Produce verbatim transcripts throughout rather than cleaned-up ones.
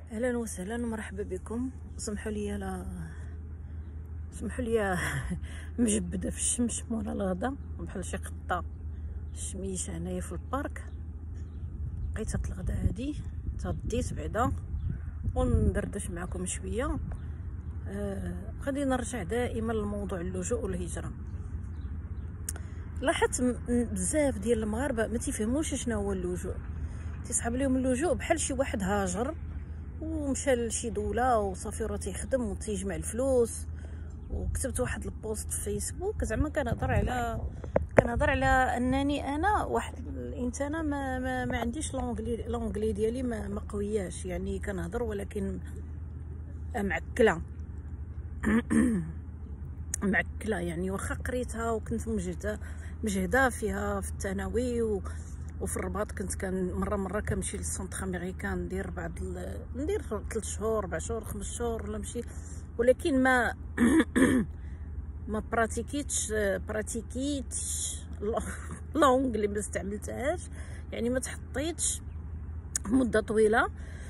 اهلا وسهلا ومرحبا بكم. سمحوا لي لا سمحوا لي مجبده في الشمس مولا الغدا بحال شي قطه الشميشه هنايا في البارك. لقيت هاد الغدا هادي تغديت بعدا وندردش معكم شويه. آه غادي نرجع دائما لموضوع اللجوء والهجره. لاحظت بزاف ديال المغاربه ما تيفهموش شنو هو اللجوء، تيصحاب لهم اللجوء بحال شي واحد هاجر ومشى لشي دوله وصافي راه تيخدم وتيجمع الفلوس. وكتبت واحد البوست في فيسبوك زعما كنهضر على كنهضر على انني انا واحد الانسانه ما ما, ما عنديش لونغلي لونغلي ديالي ما, ما قوياش، يعني كنهضر ولكن معكله معكله يعني واخا قريتها وكنت مجهده مجهده فيها في الثانوي و وفي الرباط كنت كان مره مره كنمشي للسونتر امريكان ندير بعض ال... ندير ثلاث شهور اربع شهور خمس شهور ولا نمشي، ولكن ما ما براتيكيتش براتيكيتش لونغلي ما استعملتهاش، يعني ما تحطيتش مده طويله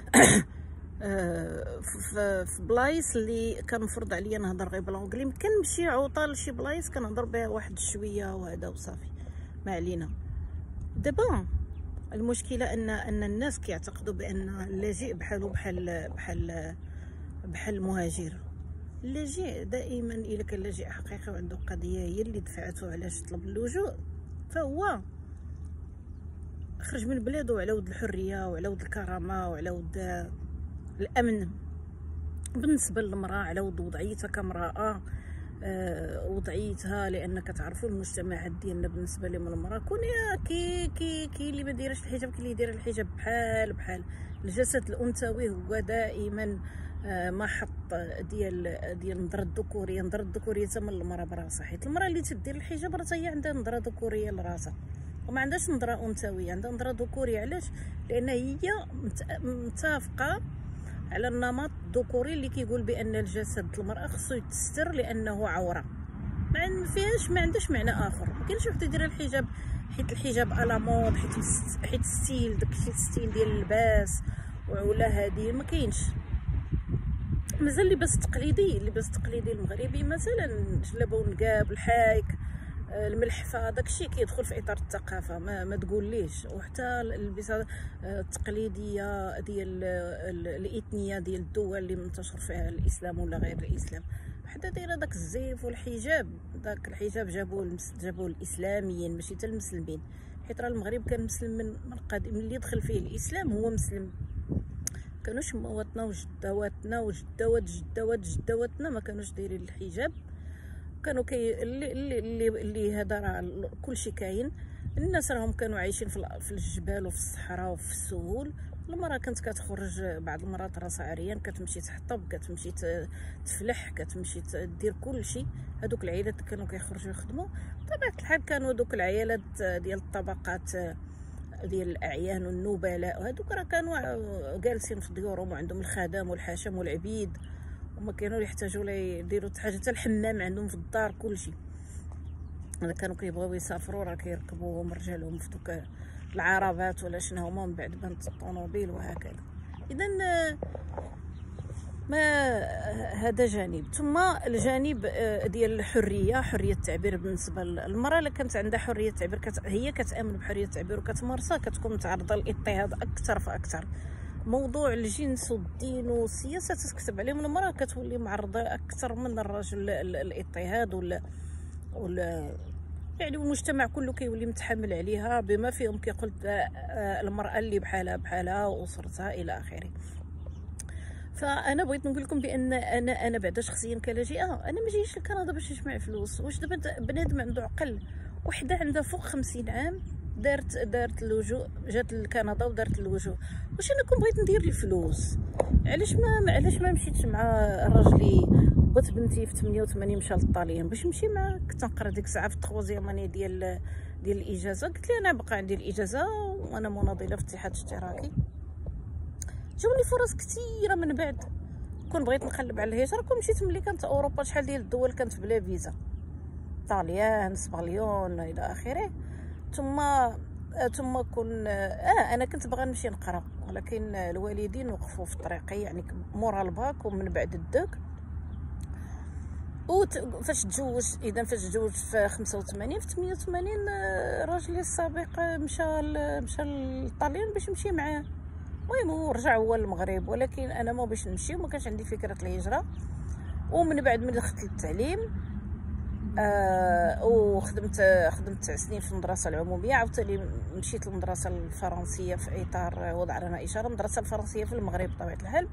في في بلايص اللي كان مفروض عليا نهضر غير بالانجلي. كنمشي عوطه لشي بلايص كنهضر بها واحد شويه وهذا وصافي ما علينا. دابا المشكله ان ان الناس كيعتقدوا بان اللاجئ بحالو بحال بحال بحال المهاجر. اللاجئ دائما الا كان لاجئ حقيقي وعنده قضيه هي اللي دفعته علاش طلب اللجوء، فهو خرج من بلادو على ود الحريه وعلى ود الكرامه وعلى ود الامن. بالنسبه للمراه على ود وضعيتها كامراه، أه وضعيتها لان كتعرفوا المجتمعات ديالنا بالنسبه لهم المراه كون كي كي كي اللي ما دايرش الحجاب كي اللي داير الحجاب بحال بحال. الجسد الانثوي هو دائما أه ما حط ديال ديال النظره الذكوريه. النظره الذكوريه تما المراه براسها، حيت المراه اللي تدير الحجاب راه هي عندها نظره ذكوريه لراسها وما عندهاش نظره انثويه، عندها نظره ذكوريه. علاش؟ لان هي متفقه على النمط الذكوري اللي كيقول بان الجسد المراه خصو يتستر لانه عوره. ما فيهاش ما عندهاش معنى اخر. ما كاينش وحده دايره الحجاب حيت الحجاب على مود، حيت حيت ستيل داكشي ستيل ديال اللباس ولا هادي ما كاينش. مازال اللباس التقليدي اللباس التقليدي المغربي مثلا الجلابه والنقاب الحايك الملحفه داكشي كيدخل في اطار الثقافه ما, ما تقوليش. وحتى الالبسه التقليديه ديال الاثنيه ديال الدول اللي منتشر فيها الاسلام ولا غير الاسلام، حتى دايره داك الزيف والحجاب. داك الحجاب جابوه جابوه الاسلاميين ماشي حتى المسلمين، حيت راه المغرب كان مسلم من من قديم، من اللي دخل فيه الاسلام هو مسلم. كانوش مواتنا وجدواتنا وجدوات جدوات جدواتنا ما كانوش دايرين الحجاب. كانوا كي اللي اللي اللي هذا راه كلشي كاين. الناس راهم كانوا عايشين في في الجبال وفي الصحراء وفي السهول. المراه كانت كتخرج بعض المرات راسها عريان، كتمشي تحطب، كتمشي تفلح، كتمشي دير كلشي. هذوك العائلات كانوا كيخرجوا يخدموا بطبيعه الحال. كانوا دوك العائلات ديال الطبقات ديال الاعيان والنبلاء وهذوك راه كانوا جالسين في ديورهم وعندهم الخدم والحشم والعبيد، وما كانوا يحتاجوا لا يديروا حاجه حتى الحمام عندهم في الدار كلشي. انا كانوا كيبغيو يسافروا راه كيركبوهم رجالهم في دوك العربات ولا شنو هما، من بعد بنت الطوموبيل وهكذا. اذا ما هذا جانب. ثم الجانب ديال الحريه، حريه التعبير بالنسبه للمراه. اللي كانت عندها حريه التعبير كت... هي كتامن بحريه التعبير وكتمارسها، كتكون متعرضه للاضطهاد اكثر فاكثر. موضوع الجنس والدين والسياسه تكتب عليهم المراه كتولي معرضه اكثر من الرجل الاضطهاد ولا ولا يعني المجتمع كله كيولي متحمل عليها بما فيهم كيقول المراه اللي بحالها بحالها واسرتها الى اخره. فانا بغيت نقول لكم بان انا انا بعدا شخصيا كلاجئه انا ما جايش لكندا باش نجمع فلوس. واش دابا بنادم عنده عقل، وحده عندها فوق خمسين عام دارت دارت اللجوء، جات لكندا ودارت اللجوء، واش انا كون بغيت ندير الفلوس علاش ما علاش ما مشيتش مع راجلي؟ بغيت بنتي في ثمانية وثمانين مشى للطاليان باش نمشي معاه. كنت نقرا ديك الساعه في التخوازيام اني ديال ديال الاجازه، قلت لي انا بقى عندي الاجازه وانا مناضله في الاتحاد الاشتراكي. جاوني فرص كثيره من بعد. كون بغيت نقلب على الهجره كون مشيت ملي كانت اوروبا شحال ديال الدول كانت بلا فيزا، طاليان سباليون الى اخره. ثم ثم كون اه انا كنت باغا نمشي نقرا ولكن الوالدين وقفوا في طريقي، يعني مورا الباك ومن بعد الدوك. و فاش تزوج، اذا فاش تزوج في خمسة وثمانين، في ثمانية وثمانين راجلي السابق مشى مشى للطاليان باش نمشي معاه. المهم هو رجع هو للمغرب، ولكن انا ما باش نمشي، وما كانش عندي فكره الهجره. ومن بعد ملي دخلت للتعليم آه وخدمت خدمت تسع سنين في المدرسه العموميه، عاوتاني مشيت للمدرسه الفرنسيه في اطار وضع لنا اشاره. المدرسه الفرنسيه في المغرب بطبيعه الحال.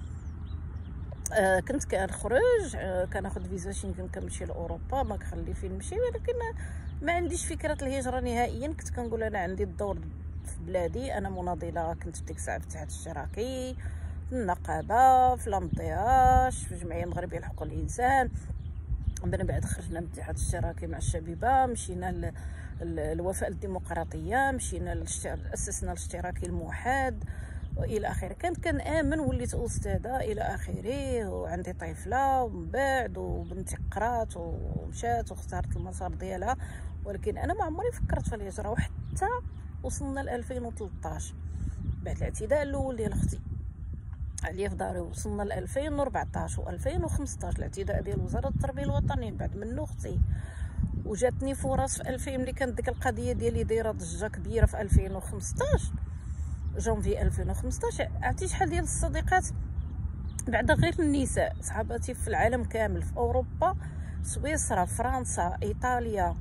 آه كنت كنخرج، آه كناخذ فيزا شنغن كنمشي لاوروبا، ما كخلي فين نمشي، ولكن ما عنديش فكره الهجره نهائيا. كنت كنقول انا عندي الدور في بلادي. انا مناضله، كنت في ديك الساعه في الاتحاد الاشتراكي، في النقابه، في لامضياش، في الجمعيه المغربيه لحقوق الانسان. من بعد خرجنا من الاتحاد الاشتراكي مع الشبيبه، مشينا للوفاء الديمقراطيه، مشينا اسسنا الاشتراكي الموحد والى اخره. كانت كنامن، وليت استاذه الى اخره، وعندي طفله، ومن بعد وبنتي قرات ومشات واختارت المسار ديالها. ولكن انا ما عمري فكرت في الهجره، وحتى وصلنا ل ألفين وثلاثطاش بعد الاعتداء الاول ديال اختي عليا في داري. وصلنا ل ألفين وأربعطاش و ألفين وخمسطاش الاعتداء ديال وزاره التربيه الوطنيه، بعد منه اختي. وجاتني فرص في ألفين ملي كانت ديك القضيه ديالي دايره ضجه كبيره في ألفين وخمسطاش، جونفي ألفين وخمسطاش. عرفتي شحال ديال الصديقات بعد غير النساء، صحاباتي في العالم كامل، في اوروبا، سويسرا، فرنسا، ايطاليا،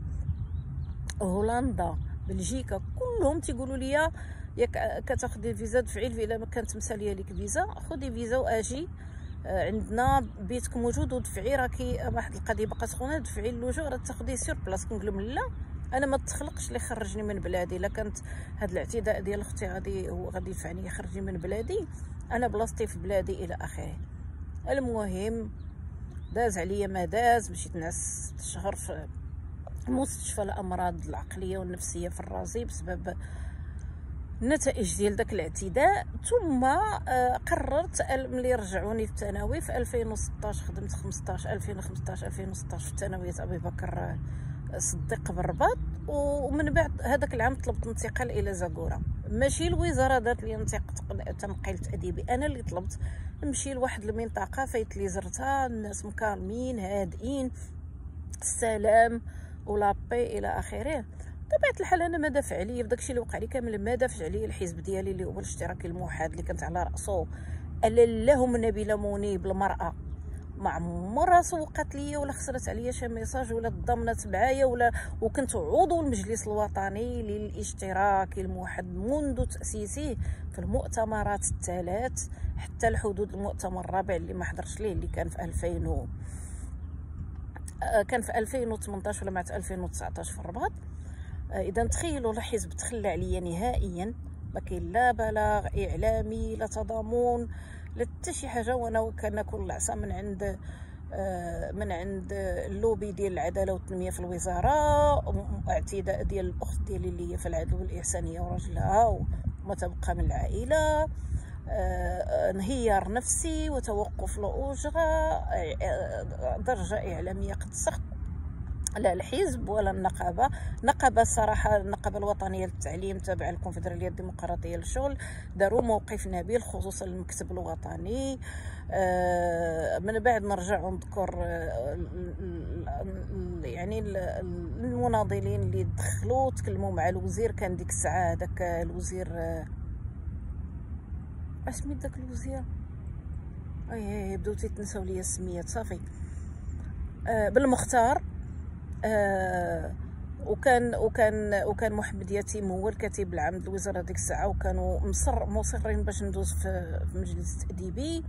هولندا، بلجيكا، كلهم تيقولوا لي ياك كتاخدي الفيزا دفعي الفيزا. ما كانت مساليه لك فيزا، خدي فيزا واجي عندنا، بيتك موجود ودفعي. راكي واحد القضيه باقا سخونه، دفعي اللجوء راه تاخدي سير بلاص. كنقول لهم لا، انا ما تخلقش اللي خرجني من بلادي. الا كانت هذا الاعتداء ديال اختي غادي هو غادي يدفعني يخرجني من بلادي، انا بلاصتي في بلادي الى اخره. المهم داز عليا ما داز، مشيت نعس شهر في مستشفى الامراض العقليه والنفسيه في الرازي بسبب النتائج ديال داك الاعتداء. ثم قررت ملي رجعوني للثانوي في ألفين وستطاش، خدمت خمسطاش ألفين وخمسطاش ألفين وستطاش في ثانويه ابي بكر صديق بالرباط. ومن بعد هذاك العام طلبت انتقال الى زاكورا. ماشي الوزاره دارت لي تنقيل تاديبي، انا اللي طلبت نمشي لواحد المنطقه فايت لي زرتها، الناس مكالمين هادئين، السلام ولابي الى اخره. بطبيعه الحال انا ما دافع عليا في داكشي اللي وقع لي كامل، ما دافع عليا الحزب ديالي اللي هو الاشتراكي الموحد اللي كانت على راسه اللهم نبيله منيب المراه. ما عمرها سوقت ليا ولا خسرت عليا شي ميساج ولا تضامنت معايا ولا. وكنت عضو المجلس الوطني للاشتراك الموحد منذ تاسيسه في المؤتمرات الثلاث حتى لحدود المؤتمر الرابع اللي ما حضرش ليه، اللي كان في ألفين و... كان في ألفين وثمنطاش ولا مع ألفين وتسعطاش في الرباط. اذا تخيلوا الحزب تخلى عليا نهائيا، ما كاين لا بلاغ اعلامي لا تضامن لا حتى شي حاجه. وانا كناكل العصا من عند من عند اللوبي ديال العداله والتنميه في الوزاره، اعتداء ديال الاخت ديالي اللي هي في العدل والاحسانيه وراجلها وما تبقى من العائله، انهيار نفسي وتوقف الاجره، درجه اعلاميه قد سخط. لا الحزب ولا النقابه. النقابه الصراحه النقابه الوطنيه للتعليم تابعه للكونفدراليه الديمقراطيه للشغل داروا موقف نبيل خصوصا المكتب الوطني. آه من بعد نرجع نذكر آه يعني المناضلين اللي دخلوا تكلموا مع الوزير. كان ديك الساعه هذاك الوزير آه اسمي داك الوزير اي بداو تيتنساو ليا السميات صافي. آه بالمختار. آه وكان وكان وكان محمد يتيم هو الكاتب العام للوزاره ديك الساعه، وكانوا مصر مصرين باش ندوز في, في مجلس التاديبي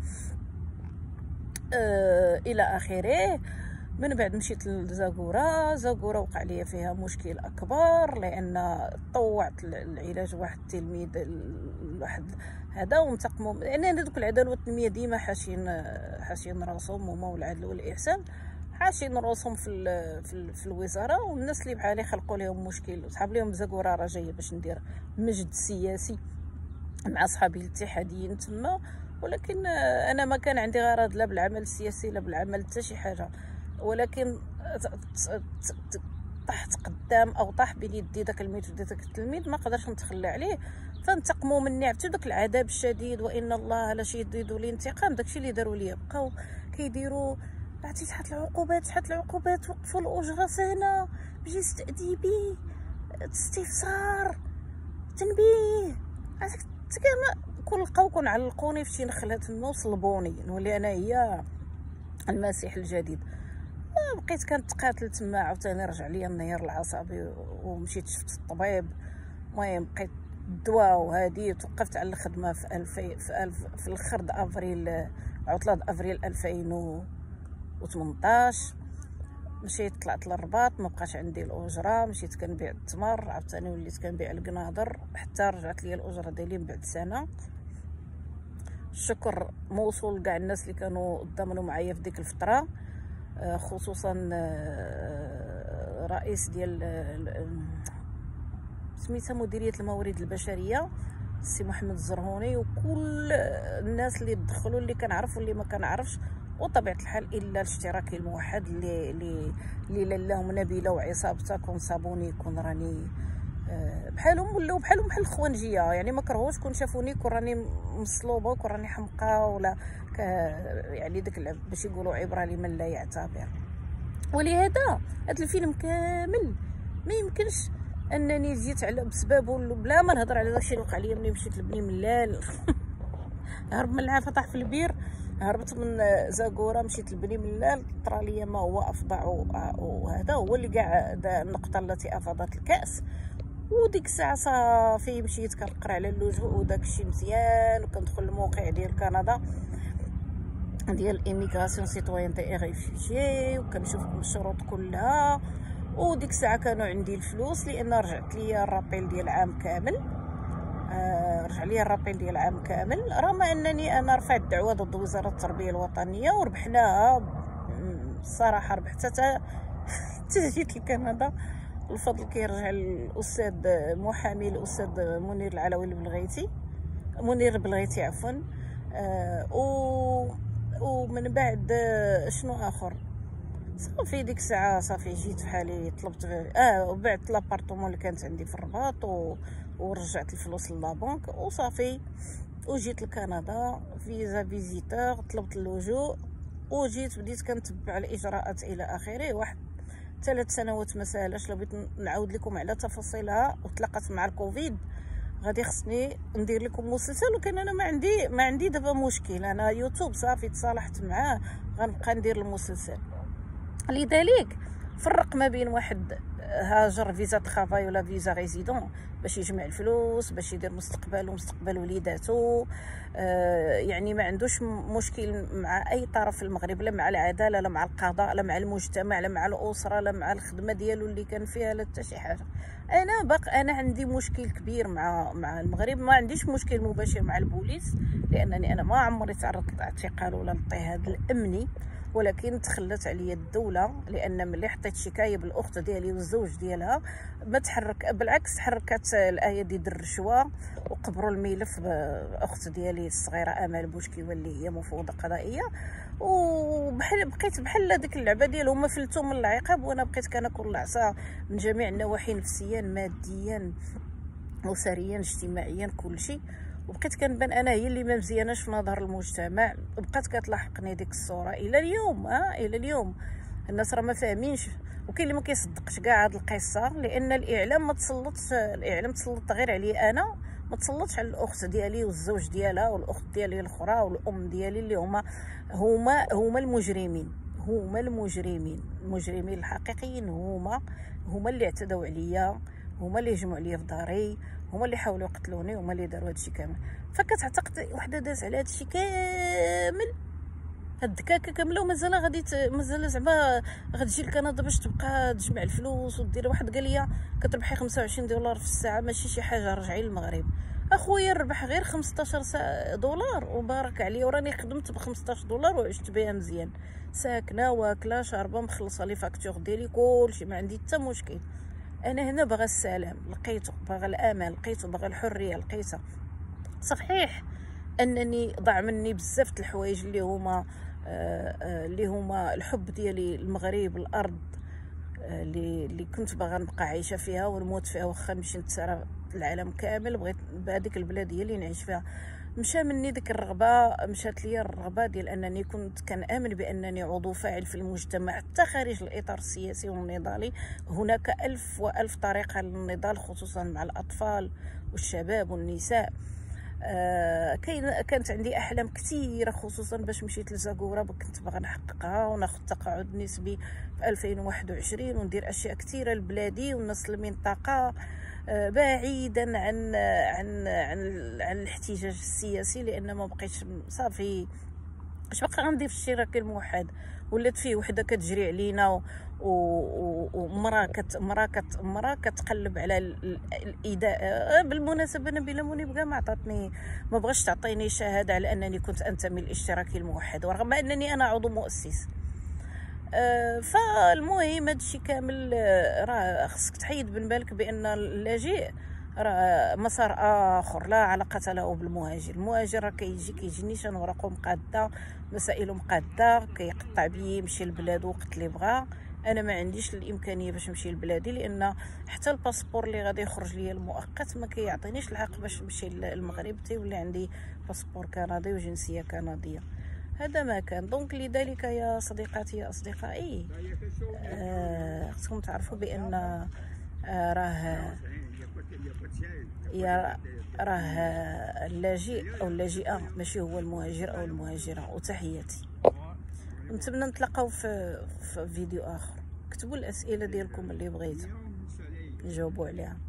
آه الى اخره. من بعد مشيت لزاكورا. زاكورا وقع لي فيها مشكل اكبر لان طوعت العلاج واحد التلميذ واحد هذا وانتقموا. يعني هذوك العداله والتنميه ديما حاشين حاشين راسهم هما والعدل والاحسان، حاشين راسهم في ال في, ال في الوزاره. والناس اللي بحالي خلقوا لهم مشكل وصحاب لهم زاكورا راه جايه باش ندير مجد سياسي مع صحابي الاتحاديين تما. ولكن انا ما كان عندي غرض لا بالعمل السياسي لا بالعمل حتى شي حاجه، ولكن طحت قدام او طاح بين يدي داك الميت وداك التلميذ ما قدرش نتخلى عليه. فانتقموا مني، عرفتوا داك العذاب الشديد، وان الله لا شديد الانتقام. داكشي اللي داروا ليا، بقاو كيديروا عرفتي شحال العقوبات شحال العقوبات، وقفوا الاجره سنه بجلسه تاديبي، استفسار، تنبيه، عرفتك كما كون لقاو كون علقوني في شي نخله تما وصلبوني نولي انا هي المسيح الجديد. بقيت كنتقاتل تما، عاوتاني رجع ليا النهير العصبي ومشيت شفت الطبيب. المهم بقيت الدواء وهادي، توقفت على الخدمه في ألفين في ألف في الاخر د افريل، عطله افريل ألفين وثمنطاش. مشيت طلعت للرباط، ما بقاش عندي الاجره، مشيت كنبيع التمر، عاوتاني وليت كنبيع القناضر، حتى رجعت لي الاجره ديالي من بعد سنه. الشكر موصول لكاع الناس اللي كانوا ضمنوا معايا في ديك الفتره، خصوصا رئيس ديال سميتها مديريه الموارد البشريه السي محمد الزرهوني، وكل الناس اللي دخلوا، اللي كنعرف واللي ما كنعرفش، وطبيعه الحال الا الاشتراكي الموحد اللي اللي اللي لهم نبيله وعصابتها كون صابوني، كون راني بحالهم ولاو بحالهم بحال الخوانجيه، يعني ما كرهوش كون شافوني كون راني مصلوبه وكون راني حمقى ولا يعني داك باش يقولوا عبره لمن لا يعتبر. ولهذا هذا الفيلم كامل ما يمكنش انني جيت على بسببه، بلا ما نهضر على داكشي اللي وقع لي ملي مشيت لبني ملال هرب من العافيه طاح في البير، هربت من زاكوره مشيت لبني ملال، طرا ليا ما هو افظع، وهذا هو اللي كاع النقطه التي افاضت الكاس. وديك الساعه صافي مشيت كنقرا على اللجوء وداكشي مزيان، وكندخل الموقع ديال كندا ديال ايميغراسيون سيتويانتي اي ريفوجي، وكنشوف الشروط كلها. وديك الساعه كانوا عندي الفلوس، لان رجعت ليا الرابيل ديال عام كامل، آه رجع ليا الرابيل ديال عام كامل، رغم انني انا رفعت دعوه ضد وزاره التربيه الوطنيه وربحناها الصراحه، ربحت حتى جيت لكندا. الفضل كيرجع للاستاذ محامي الاستاذ منير العلوي البلغيتي، منير البلغيتي عفوا. آه و ومن بعد شنو اخر، صافي ديك الساعه صافي جيت بحالي، طلبت اه وبعت لابارطومون اللي كانت عندي في الرباط، و... ورجعت الفلوس للبنك وصافي، وجيت لكندا فيزا فيزيتور، طلبت اللجوء وجيت بديت كنتبع الاجراءات الى اخره. واحد ثلاث سنوات ما ساهلاش، لو بغيت نعاود لكم على تفاصيلها، وتلاقات مع الكوفيد غادي خصني ندير لكم مسلسل، وكان انا ما عندي ما عندي دابا مشكل، انا يوتيوب صافي تصالحت معاه، غنبقى ندير المسلسل. لذلك فرق ما بين واحد هاجر فيزا ترافاي ولا فيزا ريزيدون باش يجمع الفلوس، باش يدير مستقبل ومستقبل وليداتو، آه يعني ما عندوش مشكل مع اي طرف في المغرب، لا مع العداله لا مع القضاء لا مع المجتمع لا مع الاسره لا مع الخدمه ديالو اللي كان فيها لا حتى شي حاجه. انا باق انا عندي مشكل كبير مع مع المغرب، ما عنديش مشكل مباشر مع البوليس، لانني انا ما عمري تعرضت لاعتقال ولا الاضطهاد الامني، ولكن تخلت عليا الدوله، لان ملي حطيت شكايه بالاخت ديالي والزوج ديالها ما تحرك، بالعكس تحركت الايادي ديال الرشوه وقبروا الملف باخت ديالي الصغيره امال بوشكي واللي هي مفوضه قضائيه، وبحال بقيت بحال ديك اللعبه ديالهم، هما فلتوا من العقاب وانا بقيت كناكل العصا من جميع النواحي، نفسيا ماديا اسريا اجتماعيا كل شيء، وبقيت كنبان انا هي اللي ما مزياناش في نظر المجتمع. بقات كتلاحقني ديك الصوره الى اليوم، ها الى اليوم الناس راه ما فاهمينش، وكاين اللي ما كيصدقش كاع هاد القصه، لان الاعلام ما تسلطش، الاعلام تسلط غير عليا انا، ما تسلطش على الاخت ديالي والزوج ديالها والاخت ديالي الاخرى والام ديالي اللي هما هما هما المجرمين، هما المجرمين المجرمين الحقيقيين، هما هما اللي اعتدوا عليا، هما اللي هجموا عليا في داري، هما اللي حاولوا يقتلوني، هما اللي داروا هادشي كامل. فكتعتقد وحده داز على هادشي كامل، هاد الدكاكه كامله، ومازال غادي مازال زعما غتجي لكندا باش تبقى تجمع الفلوس ودير. واحد قال لي كتربحي خمسة وعشرين دولار في الساعه ماشي شي حاجه، رجعي للمغرب. اخويا ربح غير خمسطاش دولار وبارك عليا، وراني خدمت ب خمسطاش دولار وعشت بها مزيان، ساكنه واكله شاربه مخلصه لي فاكتور ديالي كلشي، ما عندي حتى مشكل. انا هنا باغا السلام لقيته، باغا الامان لقيته، باغا الحريه لقيتها. صحيح انني ضاع مني بزاف د الحوايج اللي هما اللي هما الحب ديالي المغرب، الارض اللي اللي كنت باغا نبقى عايشه فيها ونموت فيها، واخا نمشي نتسرى العالم كامل، بغيت بهذيك البلاد هي اللي نعيش فيها. مشى مني ديك الرغبه، مشات لي الرغبه ديال انني كنت كنامن بانني عضو فاعل في المجتمع حتى خارج الاطار السياسي والنضالي. هناك الف والف طريقه للنضال، خصوصا مع الاطفال والشباب والنساء. آه كاين كانت عندي احلام كثيره، خصوصا باش مشيت لزاكورا كنت باغا نحققها وناخذ تقاعد نسبي في ألفين وواحد وعشرين وندير اشياء كثيره لبلادي والناس المنطقه، آه بعيدا عن عن عن, عن الاحتجاج السياسي، لان ما بقيتش صافي. اش بقى غندير في الاشتراك الموحد؟ ولات فيه وحده كتجري علينا ومراه كت مراه كت مراه كتقلب على الاداء. بالمناسبه نبيله منيب كاع ما عطاتني، ما بغاش تعطيني شهاده على انني كنت انتمي للاشتراكي الموحد، ورغم انني انا عضو مؤسس. أه فالمهم هادشي كامل راه خصك تحيد من بالك بان اللاجئ راه مسار اخر لا علاقه له بالمهاجر. المهاجر راه كيجي كيجي نيشان ورقه مقاده، مسائل مقاده، كيقطع بيه يمشي لبلادو وقت اللي بغا. انا ما عنديش الامكانيه باش نمشي لبلادي، لان حتى الباسبور اللي غادي يخرج ليا المؤقت ما كيعطينيش الحق باش نمشي للمغرب، تيولي عندي باسبور كندي وجنسيه كنديه. هذا ما كان. دونك لذلك يا صديقاتي يا اصدقائي، آه خصكم تعرفوا بان آه راه يا راه اللاجئ او اللاجئه ماشي هو المهاجر او المهاجره. وتحياتي، نتمنى نتلاقاو في في فيديو اخر. كتبوا الاسئله ديالكم اللي بغيتو نجاوبوا عليها.